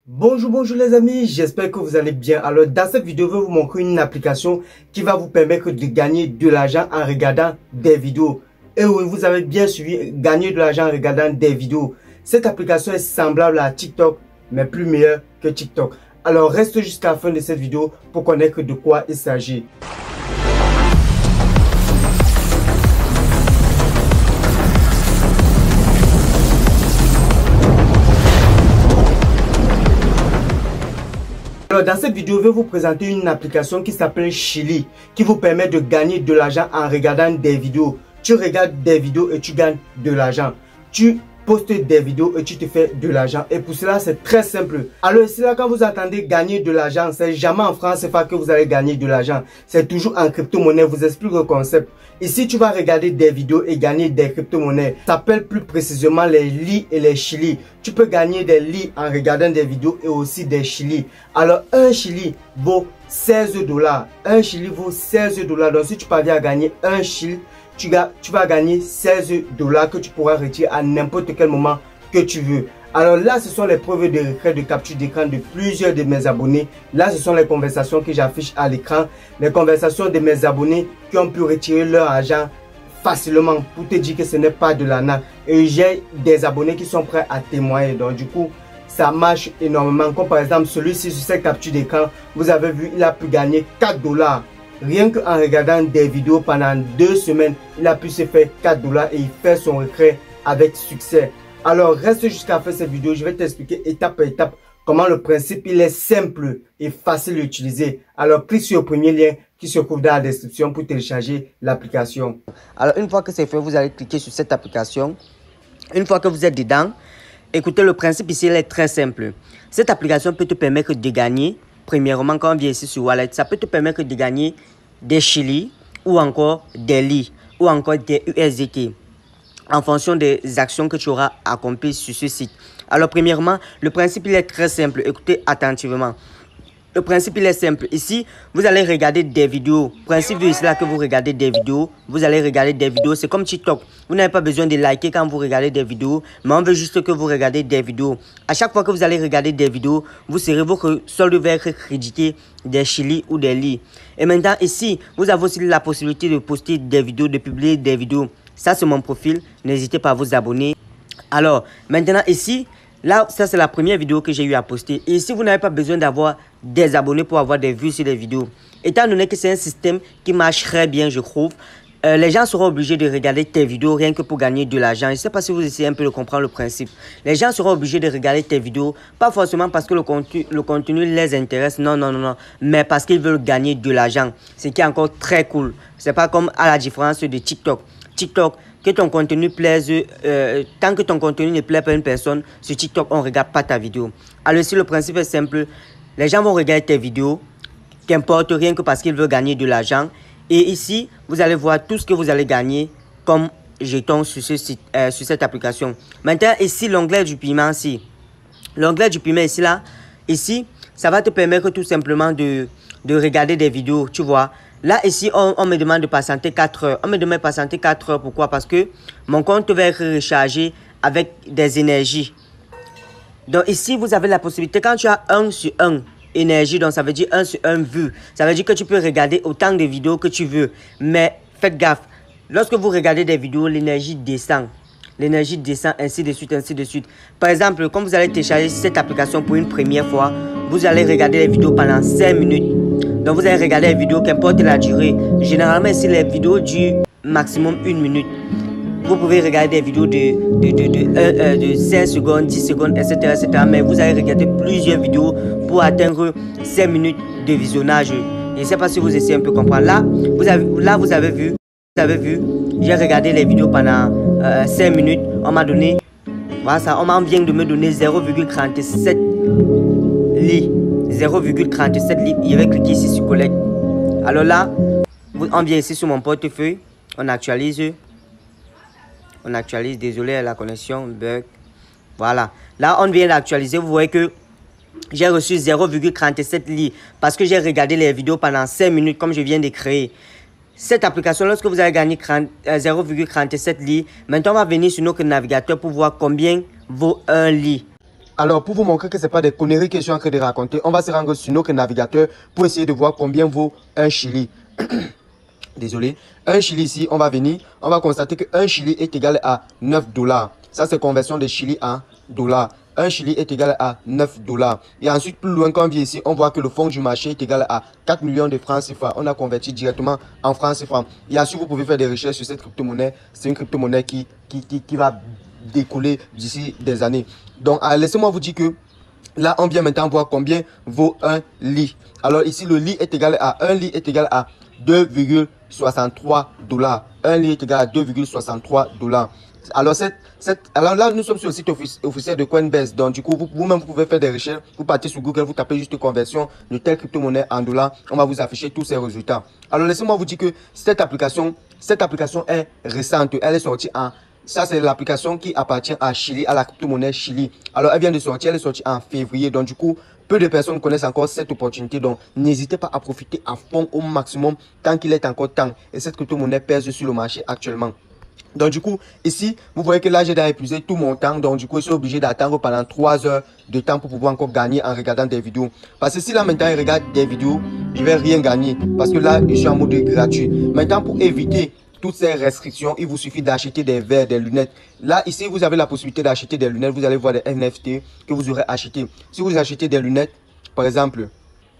Bonjour les amis, j'espère que vous allez bien. Alors dans cette vidéo, je vais vous montrer une application qui va vous permettre de gagner de l'argent en regardant des vidéos. Et oui, vous avez bien suivi, gagner de l'argent en regardant des vidéos. Cette application est semblable à TikTok, mais plus meilleure que TikTok. Alors reste jusqu'à la fin de cette vidéo pour connaître de quoi il s'agit. Alors dans cette vidéo, je vais vous présenter une application qui s'appelle Chili, qui vous permet de gagner de l'argent en regardant des vidéos. Tu regardes des vidéos et tu gagnes de l'argent. Tu postes des vidéos et tu te fais de l'argent. Et pour cela, c'est très simple. Alors ici, là, quand vous attendez gagner de l'argent, c'est jamais en France CFA que vous allez gagner de l'argent. C'est toujours en crypto-monnaie. Je vous explique le concept. Ici, tu vas regarder des vidéos et gagner des crypto-monnaies. Ça s'appelle plus précisément les Li et les Chili. Tu peux gagner des Li en regardant des vidéos et aussi des Chili. Alors, un Chili vaut 16 $. Un Chili vaut 16 $. Donc, si tu parviens à gagner un Chili, tu vas gagner 16 $ que tu pourras retirer à n'importe quel moment que tu veux. Alors là, ce sont les preuves de retrait de capture d'écran de plusieurs de mes abonnés. Là, ce sont les conversations que j'affiche à l'écran. Les conversations de mes abonnés qui ont pu retirer leur argent facilement pour te dire que ce n'est pas de l'arnaque. Et j'ai des abonnés qui sont prêts à témoigner. Donc du coup, ça marche énormément. Comme par exemple celui-ci sur cette capture d'écran, vous avez vu, il a pu gagner 4 $. Rien qu'en regardant des vidéos pendant 2 semaines, il a pu se faire 4 $ et il fait son retrait avec succès. Alors reste jusqu'à la fin de cette vidéo, je vais t'expliquer étape par étape comment le principe il est simple et facile à utiliser. Alors clique sur le premier lien qui se trouve dans la description pour télécharger l'application. Alors une fois que c'est fait, vous allez cliquer sur cette application. Une fois que vous êtes dedans, écoutez, le principe ici il est très simple. Cette application peut te permettre de gagner. Premièrement, quand on vient ici sur Wallet, ça peut te permettre de gagner des Chili ou encore des Li ou encore des USDT en fonction des actions que tu auras accomplies sur ce site. Alors premièrement, le principe il est très simple. Écoutez attentivement. Le principe il est simple. Ici, vous allez regarder des vidéos. Le principe ici là que vous regardez des vidéos. Vous allez regarder des vidéos. C'est comme TikTok. Vous n'avez pas besoin de liker quand vous regardez des vidéos. Mais on veut juste que vous regardez des vidéos. À chaque fois que vous allez regarder des vidéos, votre solde va être crédité des Chili ou des Li. Et maintenant ici, vous avez aussi la possibilité de poster des vidéos, de publier des vidéos. Ça c'est mon profil. N'hésitez pas à vous abonner. Alors maintenant ici, là, ça c'est la première vidéo que j'ai eu à poster. Et ici, vous n'avez pas besoin d'avoir des abonnés pour avoir des vues sur les vidéos. Étant donné que c'est un système qui marche très bien, je trouve, les gens seront obligés de regarder tes vidéos rien que pour gagner de l'argent. Je ne sais pas si vous essayez un peu de comprendre le principe. Les gens seront obligés de regarder tes vidéos, pas forcément parce que le contenu les intéresse, non, mais parce qu'ils veulent gagner de l'argent. Ce qui est encore très cool. C'est pas comme à la différence de TikTok. TikTok, que ton contenu plaise, tant que ton contenu ne plaît pas à une personne, sur TikTok, on ne regarde pas ta vidéo. Alors ici, le principe est simple. Les gens vont regarder tes vidéos, qu'importe, rien que parce qu'ils veulent gagner de l'argent. Et ici, vous allez voir tout ce que vous allez gagner comme jetons sur ce site, sur cette application. Maintenant, ici, l'onglet du paiement, ici. L'onglet du paiement, ici, là. Ici, ça va te permettre tout simplement de regarder des vidéos, tu vois. Là, ici, on me demande de patienter 4 heures. On me demande de patienter 4 heures. Pourquoi? Parce que mon compte va être rechargé avec des énergies. Donc ici, vous avez la possibilité, quand tu as 1 sur 1 énergie, donc ça veut dire 1 sur 1 vue. Ça veut dire que tu peux regarder autant de vidéos que tu veux. Mais faites gaffe. Lorsque vous regardez des vidéos, l'énergie descend. L'énergie descend, ainsi de suite, ainsi de suite. Par exemple, quand vous allez télécharger cette application pour une première fois, vous allez regarder les vidéos pendant 5 minutes. Donc vous allez regarder les vidéos, qu'importe la durée. Généralement, ici, les vidéos durent maximum 1 minute. Vous pouvez regarder des vidéos de 5 secondes, 10 secondes, etc., Mais vous allez regarder plusieurs vidéos pour atteindre 5 minutes de visionnage. Je ne sais pas si vous essayez un peu comprendre. Là, vous avez vu, j'ai regardé les vidéos pendant 5 minutes. On m'a donné, voilà ça, on vient de me donner 0,37 Li. 0,37 litres. Je vais cliquer ici sur collecte. Alors là, on vient ici sur mon portefeuille. On actualise. Désolé, la connexion bug. Voilà. Là, on vient d'actualiser. Vous voyez que j'ai reçu 0,37 litres parce que j'ai regardé les vidéos pendant 5 minutes comme je viens de créer. Cette application, lorsque vous avez gagné 0,37 litres, maintenant on va venir sur notre navigateur pour voir combien vaut un lit. Alors, pour vous montrer que ce n'est pas des conneries que je suis en train de raconter, on va se rendre sur notre navigateur pour essayer de voir combien vaut un Chili. Désolé. Un Chili ici, on va venir, on va constater qu'un Chili est égal à 9 $. Ça, c'est conversion de Chili en dollars. Un Chili est égal à 9 $. Et ensuite, plus loin, quand on vient ici, on voit que le fonds du marché est égal à 4 millions de francs CFA. On a converti directement en francs CFA. Et ensuite, vous pouvez faire des recherches sur cette crypto-monnaie. C'est une crypto-monnaie qui va décoller d'ici des années. Donc, laissez-moi vous dire que là, on vient maintenant voir combien vaut un lit. Alors ici, le lit est égal à 2,63 $. Un lit est égal à 2,63 $. Alors là, nous sommes sur le site officiel de Coinbase. Donc du coup, vous-même, vous pouvez faire des recherches. Vous partez sur Google, vous tapez juste conversion de telle crypto-monnaie en dollars. On va vous afficher tous ces résultats. Alors laissez-moi vous dire que cette application est récente. Elle est sortie en... Ça, c'est l'application qui appartient à Chili, à la crypto-monnaie Chili. Alors, elle vient de sortir, elle est sortie en février. Donc, du coup, peu de personnes connaissent encore cette opportunité. Donc, n'hésitez pas à profiter à fond au maximum tant qu'il est encore temps. Et cette crypto-monnaie pèse sur le marché actuellement. Donc, du coup, ici, vous voyez que là, j'ai déjà épuisé tout mon temps. Donc, du coup, je suis obligé d'attendre pendant 3 heures de temps pour pouvoir encore gagner en regardant des vidéos. Parce que si là, maintenant, je regarde des vidéos, je ne vais rien gagner. Parce que là, je suis en mode gratuit. Maintenant, pour éviter toutes ces restrictions, il vous suffit d'acheter des verres, des lunettes. Là, ici, vous avez la possibilité d'acheter des lunettes. Vous allez voir des NFT que vous aurez acheté. Si vous achetez des lunettes, par exemple,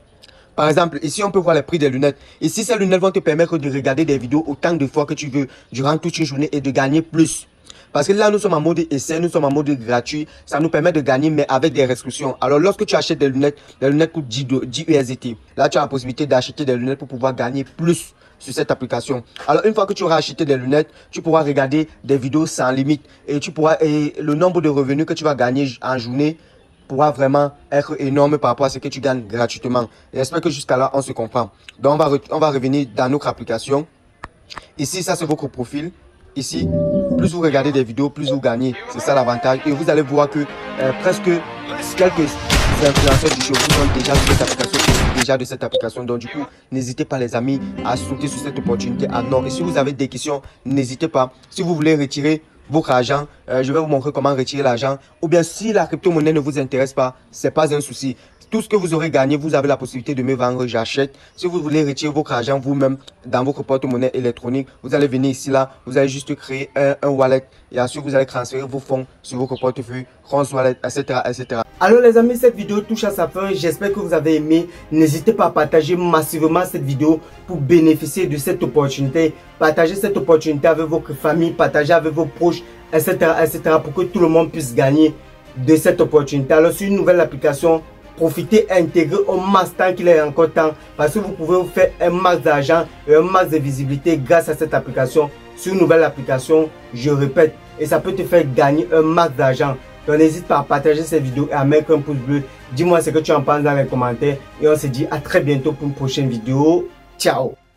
ici, on peut voir les prix des lunettes. Ici, ces lunettes vont te permettre de regarder des vidéos autant de fois que tu veux durant toute une journée et de gagner plus. Parce que là, nous sommes en mode essai, nous sommes en mode gratuit. Ça nous permet de gagner, mais avec des restrictions. Alors, lorsque tu achètes des lunettes coûtent 10 USDT. Là, tu as la possibilité d'acheter des lunettes pour pouvoir gagner plus sur cette application. Alors, une fois que tu auras acheté des lunettes, tu pourras regarder des vidéos sans limite. Et le nombre de revenus que tu vas gagner en journée pourra vraiment être énorme par rapport à ce que tu gagnes gratuitement. Et j'espère que jusqu'à là, on se comprend. Donc, on va revenir dans notre application. Ici, ça, c'est votre profil. Ici, plus vous regardez des vidéos, plus vous gagnez. C'est ça l'avantage. Et vous allez voir que presque quelques influenceurs du show sont déjà sur cette application. De cette application. Donc, du coup, n'hésitez pas, les amis, à sauter sur cette opportunité. Ah non. Et si vous avez des questions, n'hésitez pas. Si vous voulez retirer votre argent, je vais vous montrer comment retirer l'argent. Ou bien, si la crypto-monnaie ne vous intéresse pas, c'est pas un souci. Tout ce que vous aurez gagné, vous avez la possibilité de me vendre, j'achète. Si vous voulez retirer votre argent vous-même dans votre porte-monnaie électronique, vous allez venir ici, là, vous allez juste créer un wallet et ensuite vous allez transférer vos fonds sur votre portefeuille, Rose Wallet, etc., etc. Alors les amis, cette vidéo touche à sa fin. J'espère que vous avez aimé. N'hésitez pas à partager massivement cette vidéo pour bénéficier de cette opportunité. Partagez cette opportunité avec votre famille, partagez avec vos proches, etc., etc. pour que tout le monde puisse gagner de cette opportunité. Alors sur une nouvelle application, profitez, intégrez au max tant qu'il est encore temps, parce que vous pouvez vous faire un max d'argent et un max de visibilité grâce à cette application. Sur une nouvelle application, je répète, et ça peut te faire gagner un max d'argent. Donc n'hésite pas à partager cette vidéo et à mettre un pouce bleu. Dis-moi ce que tu en penses dans les commentaires et on se dit à très bientôt pour une prochaine vidéo. Ciao!